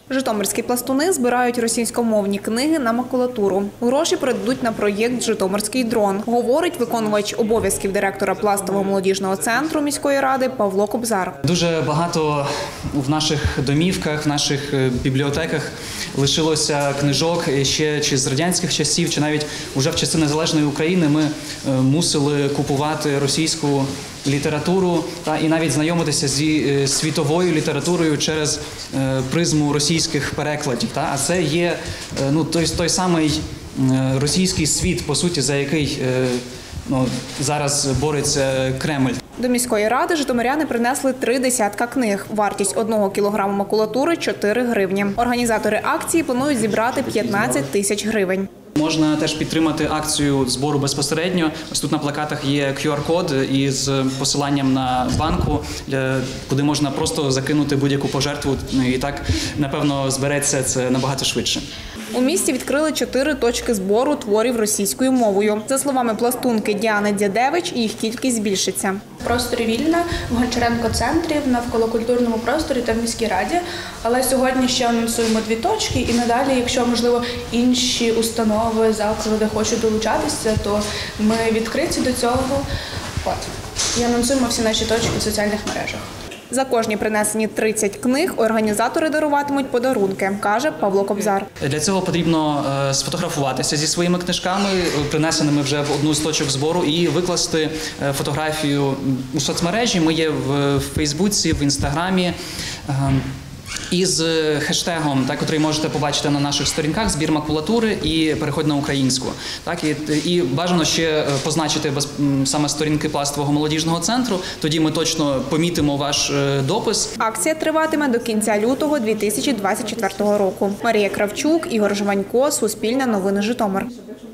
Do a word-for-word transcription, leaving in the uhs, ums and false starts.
Житомирські пластуни збирають російськомовні книги на макулатуру. Гроші передадуть на проєкт «Житомирський дрон», говорить виконувач обов'язків директора пластового молодіжного центру міської ради Павло Кобзар. Дуже багато в наших домівках, в наших бібліотеках лишилося книжок ще чи з радянських часів, чи навіть вже в часи незалежної України ми мусили купувати російську літературу та і навіть знайомитися зі світовою літературою через призму російських перекладів. Та а це є ну той той самий російський світ, по суті, за який ну зараз бореться Кремль. До міської ради житомиряни принесли три десятка книг. Вартість одного кілограму макулатури – чотири гривні. Організатори акції планують зібрати п'ятнадцять тисяч гривень. Можна теж підтримати акцію збору безпосередньо. Ось тут на плакатах є кю ар код із посиланням на банку, куди можна просто закинути будь-яку пожертву. І так, напевно, збереться це набагато швидше. У місті відкрили чотири точки збору творів російською мовою. За словами пластунки Діани Дядевич, їх кількість збільшиться. В просторі Вільна, в Гончаренко-центрі, в навколокультурному просторі та в міській раді. Але сьогодні ще анонсуємо дві точки і надалі, якщо, можливо, інші установи, заклади хочуть долучатися, то ми відкриті до цього. От. І анонсуємо всі наші точки в соціальних мережах. За кожні принесені тридцять книг організатори даруватимуть подарунки, каже Павло Кобзар. Для цього потрібно сфотографуватися зі своїми книжками, принесеними вже в одну з точок збору, і викласти фотографію у соцмережі. Ми є в Фейсбуці, в Інстаграмі. Із хештегом, так, який можете побачити на наших сторінках, збір макулатури і переходь на українську. Так, і, і бажано ще позначити без, саме сторінки пластового молодіжного центру, тоді ми точно помітимо ваш допис. Акція триватиме до кінця лютого дві тисячі двадцять четвертого року. Марія Кравчук, Ігор Жванько, Суспільне новини, Житомир.